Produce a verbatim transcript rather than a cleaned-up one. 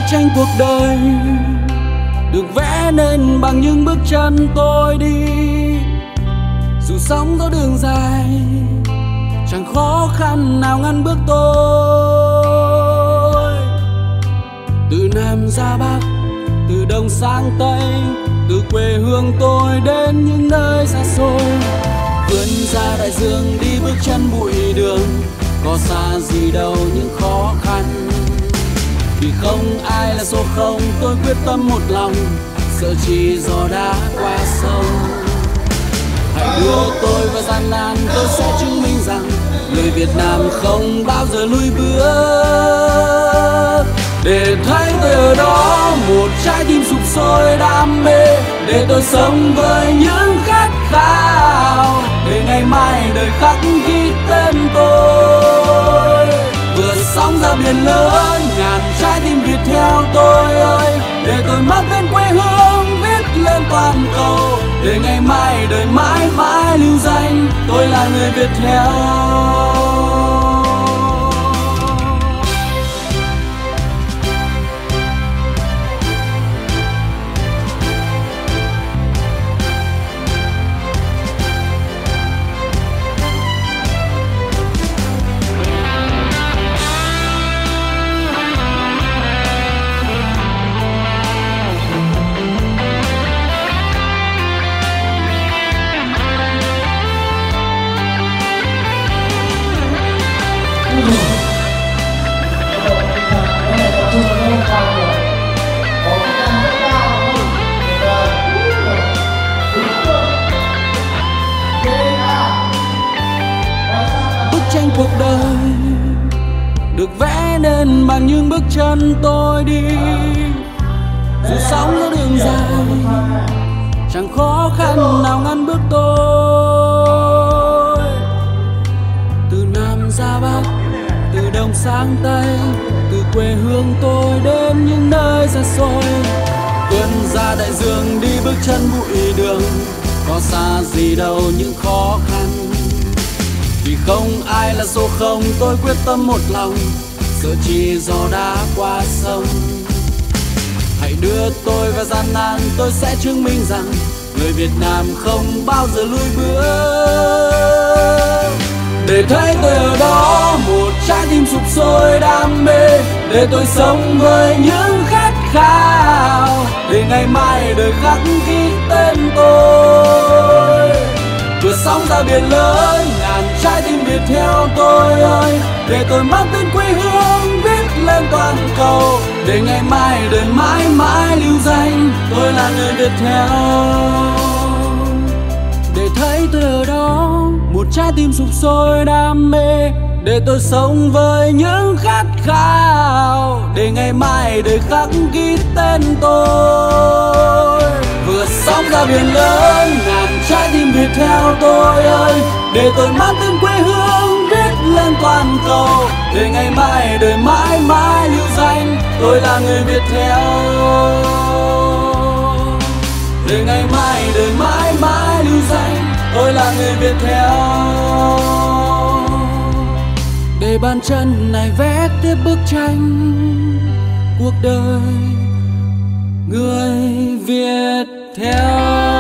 tranh cuộc đời được vẽ nên bằng những bước chân tôi đi. Dù sóng gió đường dài, chẳng khó khăn nào ngăn bước tôi. Từ Nam ra Bắc, từ Đông sang Tây, từ quê hương tôi đến những nơi xa xôi. Vươn ra đại dương đi bước chân bụi đường, có xa gì đâu những khó khăn. Vì không ai là số không, tôi quyết tâm một lòng, sợ chi gió đã qua sông. Hãy đưa tôi vào gian nan, tôi sẽ chứng minh rằng người Việt Nam không bao giờ lùi bước. Để thấy tôi ở đó, một trái tim sục sôi đam mê, để tôi sống với những khát khao, để ngày mai đời khắc ghi tên tôi. Vượt sóng ra biển lớn, ngàn trái tim Việt theo tôi ơi, để tôi mang tên quê hương viết lên toàn cầu, để ngày mai đời mãi mãi lưu danh tôi là người Việt theo. Bức tranh cuộc đời được vẽ nên bằng những bước chân tôi đi. Dù sóng gió đường dài, chẳng khó khăn nào ngăn bước tôi. Từ Nam ra Bắc, từ Đông sang Tây, từ quê hương tôi đến những nơi xa xôi. Vươn ra đại dương đi bước chân bụi đường, có xa gì đâu những khó khăn. Vì không ai là số không, tôi quyết tâm một lòng, sợ chi gió đã qua sông. Hãy đưa tôi vào gian nan, tôi sẽ chứng minh rằng người Việt Nam không bao giờ lùi bước. Để thấy tôi ở đó, một trái tim sục sôi đam mê, để tôi sống với những khát khao, để ngày mai đời khắc ghi tên tôi. Vượt sóng ra biển lớn, ngàn trái tim Việt theo tôi ơi, để tôi mang tên quê hương viết lên toàn cầu, để ngày mai đời mãi mãi lưu danh tôi là người Việt theo. Để thấy tôi ở đó, một trái tim sục sôi đam mê, để tôi sống với những khát khao, để ngày mai đời khắc ghi tên tôi. Vượt sóng ra biển lớn, ngàn trái tim Việt theo tôi ơi, để tôi mang tên quê hương viết lên toàn cầu, để ngày mai đời mãi mãi lưu danh tôi là người Việt theo. Để ngày mai đời mãi mãi lưu danh tôi là người Việt theo. Để bàn chân này vẽ tiếp bức tranh cuộc đời người Việt theo.